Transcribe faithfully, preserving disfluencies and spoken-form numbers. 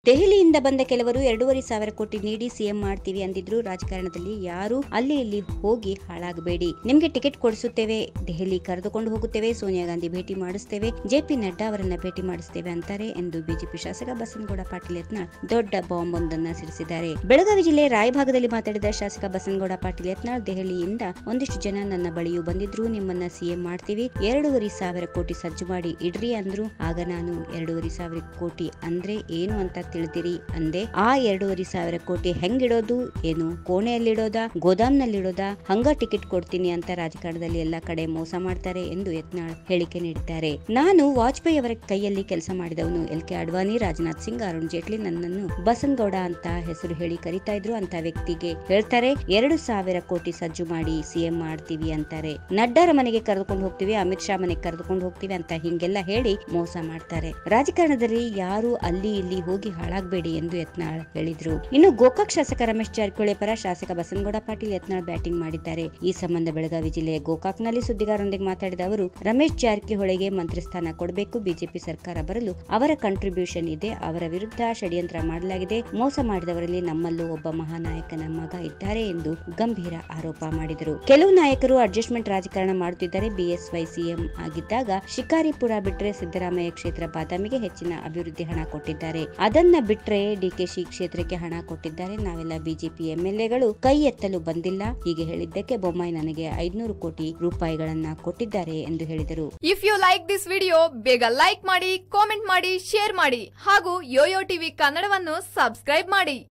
ದೆಹಲಿಯಿಂದ ಬಂದ ಕೆಲವರು ಎರಡೂವರೆ ಸಾವಿರ ಕೋಟಿ ನೀಡಿ ಸಿಎಂ ಮಾಡ್ತೀವಿ ಅಂದಿದ್ರು. ರಾಜಕಾರಣದಲ್ಲಿ ಯಾರು ಅಲ್ಲಿ ಇಲ್ಲಿ ಹೋಗಿ ಹಾಳಾಗಬೇಡಿ, ನಿಮ್ಗೆ ಟಿಕೆಟ್ ಕೊಡಿಸುತ್ತೇವೆ, ದೆಹಲಿ ಕರೆದುಕೊಂಡು ಹೋಗುತ್ತೇವೆ, ಸೋನಿಯಾ ಗಾಂಧಿ ಭೇಟಿ ಮಾಡಿಸ್ತೇವೆ, ಜೆಪಿ ನಡ್ಡಾ ಅವರನ್ನ ಭೇಟಿ ಮಾಡಿಸ್ತೇವೆ ಅಂತಾರೆ ಎಂದು ಬಿಜೆಪಿ ಶಾಸಕ ಬಸನಗೌಡ ಪಾಟೀಲ್ ಯತ್ನಾಳ್ ದೊಡ್ಡ ಬಾಂಬ್ ಒಂದನ್ನ ಸಿಡಿಸಿದ್ದಾರೆ. ಬೆಳಗಾವಿ ಜಿಲ್ಲೆ ರಾಯಭಾಗದಲ್ಲಿ ಮಾತಾಡಿದ ಶಾಸಕ ಬಸನಗೌಡ ಪಾಟೀಲ್ ಯತ್ನಾಳ್, ದೆಹಲಿಯಿಂದ ಒಂದಿಷ್ಟು ಜನ ನನ್ನ ಬಳಿಯೂ ಬಂದಿದ್ರು, ನಿಮ್ಮನ್ನ ಸಿಎಂ ಮಾಡ್ತೀವಿ, ಎರಡೂವರೆ ಸಾವಿರ ಕೋಟಿ ಸಜ್ಜು ಮಾಡಿ ಇಡ್ರಿ ಅಂದ್ರು. ಆಗ ನಾನು ಎರಡೂವರೆ ಸಾವಿರ ಕೋಟಿ ಅಂದ್ರೆ ಏನು ಅಂತ ತಿಳಿದಿರಿ ಅಂದೆ. ಆ ಎರಡೂವರೆ ಸಾವಿರ ಕೋಟಿ ಹೆಂಗಿಡೋದು, ಏನು ಕೋಣೆಯಲ್ಲಿಡೋದಾ, ಗೋದಾಮ್ನಲ್ಲಿಡೋದಾ, ಹಂಗ ಟಿಕೆಟ್ ಕೊಡ್ತೀನಿ ಅಂತ ರಾಜಕಾರಣದಲ್ಲಿ ಎಲ್ಲಾ ಕಡೆ ಮೋಸ ಮಾಡ್ತಾರೆ ಎಂದು ಯತ್ನಾಳ್ ಹೇಳಿಕೆ ನೀಡಿದ್ದಾರೆ. ನಾನು ವಾಜಪೇಯಿ ಅವರ ಕೈಯಲ್ಲಿ ಕೆಲಸ ಮಾಡಿದವನು. ಎಲ್ ಕೆ ಅಡ್ವಾಣಿ, ರಾಜನಾಥ್ ಸಿಂಗ್, ಅರುಣ್ ಜೇಟ್ಲಿ ನನ್ನನ್ನು ಬಸನಗೌಡ ಅಂತ ಹೆಸರು ಹೇಳಿ ಕರೀತಾ ಇದ್ರು. ಅಂತ ವ್ಯಕ್ತಿಗೆ ಹೇಳ್ತಾರೆ ಎರಡು ಸಾವಿರ ಕೋಟಿ ಸಜ್ಜು ಮಾಡಿ ಸಿಎಂ ಮಾಡ್ತೀವಿ ಅಂತಾರೆ. ನಡ್ಡಾರ ಮನೆಗೆ ಕರೆದುಕೊಂಡು ಹೋಗ್ತೀವಿ, ಅಮಿತ್ ಶಾ ಮನೆಗೆ ಕರೆದುಕೊಂಡು ಹೋಗ್ತೀವಿ ಅಂತ ಹಿಂಗೆಲ್ಲ ಹೇಳಿ ಮೋಸ ಮಾಡ್ತಾರೆ. ರಾಜಕಾರಣದಲ್ಲಿ ಯಾರು ಅಲ್ಲಿ ಇಲ್ಲಿ ಹೋಗಿ ಹಾಳಾಗಬೇಡಿ ಎಂದು ಯತ್ನಾಳ್ ಹೇಳಿದ್ರು. ಇನ್ನು ಗೋಕಾಕ್ ಶಾಸಕ ರಮೇಶ್ ಜಾರಕಿಹೊಳಿ ಪರ ಶಾಸಕ ಬಸನಗೌಡ ಪಾಟೀಲ್ ಯತ್ನಾಳ್ ಬ್ಯಾಟಿಂಗ್ ಮಾಡಿದ್ದಾರೆ. ಈ ಸಂಬಂಧ ಬೆಳಗಾವಿ ಜಿಲ್ಲೆಯ ಗೋಕಾಕ್ನಲ್ಲಿ ಸುದ್ದಿಗಾರರೊಂದಿಗೆ ಮಾತಾಡಿದ ಅವರು, ರಮೇಶ್ ಜಾರಕಿಹೊಳಿಗೆ ಮಂತ್ರಿ ಸ್ಥಾನ ಕೊಡಬೇಕು, ಬಿಜೆಪಿ ಸರ್ಕಾರ ಬರಲು ಅವರ ಕಂಟ್ರಿಬ್ಯೂಷನ್ ಇದೆ, ಅವರ ವಿರುದ್ಧ ಷಡ್ಯಂತ್ರ ಮಾಡಲಾಗಿದೆ, ಮೋಸ ಮಾಡಿದವರಲ್ಲಿ ನಮ್ಮಲ್ಲೂ ಒಬ್ಬ ಮಹಾನಾಯಕನ ಮಗ ಇದ್ದಾರೆ ಎಂದು ಗಂಭೀರ ಆರೋಪ ಮಾಡಿದರು. ಕೆಲವು ನಾಯಕರು ಅಡ್ಜಸ್ಟ್ಮೆಂಟ್ ರಾಜಕಾರಣ ಮಾಡುತ್ತಿದ್ದಾರೆ. ಬಿಎಸ್ವೈ ಸಿಎಂ ಆಗಿದ್ದಾಗ ಶಿಕಾರಿಪುರ ಬಿಟ್ಟರೆ ಸಿದ್ದರಾಮಯ್ಯ ಕ್ಷೇತ್ರ ಬಾದಾಮಿಗೆ ಹೆಚ್ಚಿನ ಅಭಿವೃದ್ಧಿ ಹಣ ಕೊಟ್ಟಿದ್ದಾರೆ, ಅದನ್ನ ಬಿಟ್ರೆ ಡಿಕೆಶಿ ಕ್ಷೇತ್ರಕ್ಕೆ ಹಣ ಕೊಟ್ಟಿದ್ದಾರೆ, ನಾವೆಲ್ಲ ಬಿಜೆಪಿ ಎಂಎಲ್ಎಗಳು ಕೈ ಎತ್ತಲು ಬಂದಿಲ್ಲ, ಹೀಗೆ ಹೇಳಿದ್ದಕ್ಕೆ ಬೊಮ್ಮಾಯಿ ನನಗೆ ಐದ್ನೂರು ಕೋಟಿ ರೂಪಾಯಿಗಳನ್ನ ಕೊಟ್ಟಿದ್ದಾರೆ ಎಂದು ಹೇಳಿದರು. If you like this video ಬೇಗ ಲೈಕ್ ಮಾಡಿ, ಕಾಮೆಂಟ್ ಮಾಡಿ, ಶೇರ್ ಮಾಡಿ ಹಾಗೂ ಯೋಯೋ ಟಿವಿ ಕನ್ನಡವನ್ನು ಸಬ್ಸ್ಕ್ರೈಬ್ ಮಾಡಿ.